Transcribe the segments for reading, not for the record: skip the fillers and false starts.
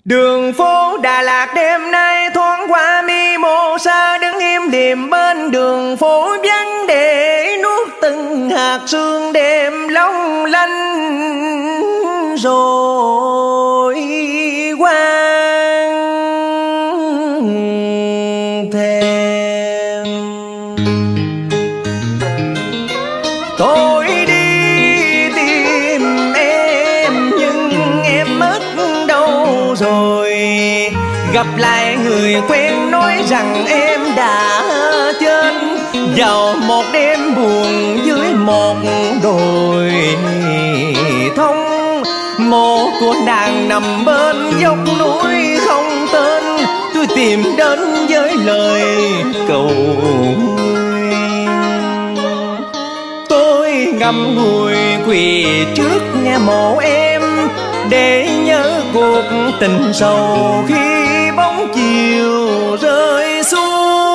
Đường phố Đà Lạt đêm nay thoáng qua mi mô sa, đứng im lìm bên đường phố vắng để nuốt từng hạt sương đêm long lanh rồi quang thèm. Tôi đi tìm em nhưng em mất đâu rồi, gặp lại người quen nói rằng em đã chết vào một đêm buồn dưới một đồi thông. Mộ của nàng nằm bên dốc núi không tên, tôi tìm đến với lời cầu nguyện. Tôi ngậm ngùi quỳ trước nghe mộ em để nhớ cuộc tình sầu khi bóng chiều rơi xuống.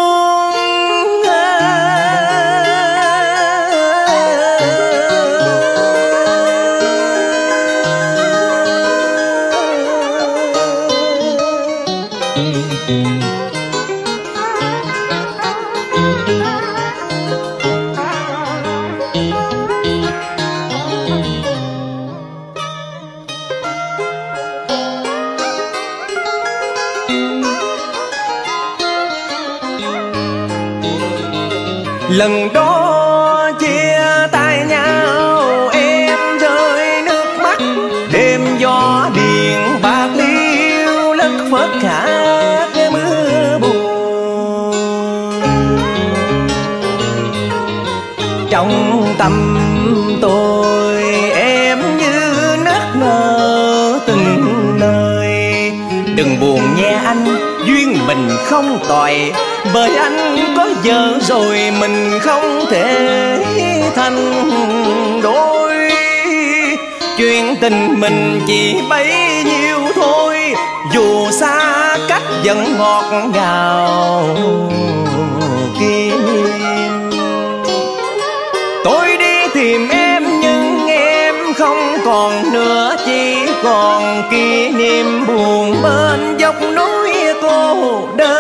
Lần đó chia tay nhau em rơi nước mắt, đêm gió điện bạc liêu lất phất khả cái mưa buồn. Trong tâm tôi em như nức nở từng lời. Đừng buồn nghe anh, duyên mình không tồi, bởi anh có vợ rồi mình không thể thành đôi. Chuyện tình mình chỉ bấy nhiêu thôi, dù xa cách vẫn ngọt ngào kỷ niệm. Tôi đi tìm em nhưng em không còn nữa, chỉ còn kỷ niệm buồn bên dốc núi cô đơn.